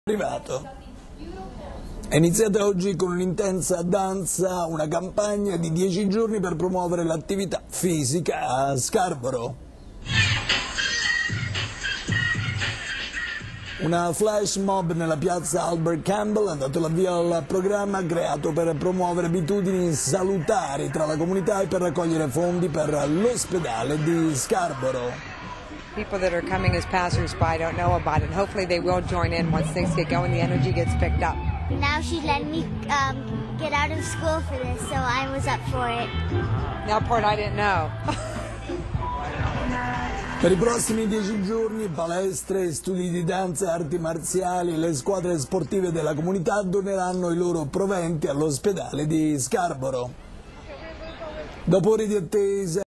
privato. È iniziata oggi con un'intensa danza una campagna di 10 giorni per promuovere l'attività fisica a Scarborough. Una flash mob nella piazza Albert Campbell ha dato l'avvio al programma creato per promuovere abitudini salutari tra la comunità e per raccogliere fondi per l'ospedale di Scarborough. People that are coming as passers-by don't know about it. Hopefully they will join in once things get going, the energy gets picked up. Now she let me get out of school for this, so I was up for it. That part I didn't know. Per i prossimi 10 giorni palestre, studi di danza e arti marziali, le squadre sportive della comunità doneranno i loro proventi all'ospedale di Scarborough. Dopo ore di attesa